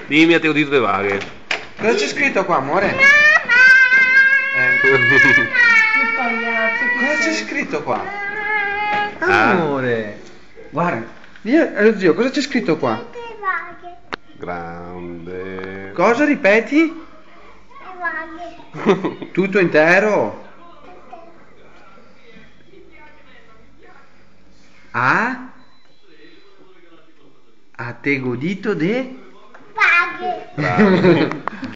Dimmi a te udito le vaghe. Cosa c'è scritto qua, amore? Che pagliaccio che Cosa c'è sei. scritto qua? Ah. Amore. Guarda, allo zio, cosa c'è scritto qua? Grande. Cosa ripeti? Tutto intero? A te godito de? Bravo.